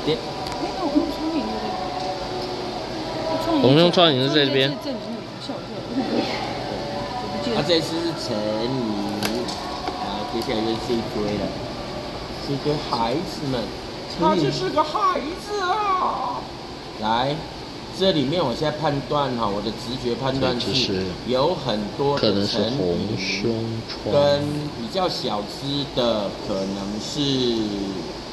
点。 红胸苍蝇是这边。 这次是成语，然后接下来就是一堆了，是一堆孩子们，他就是个孩子啊！来，这里面我现在判断哈，我的直觉判断是有很多的成语，跟比较小只的可能是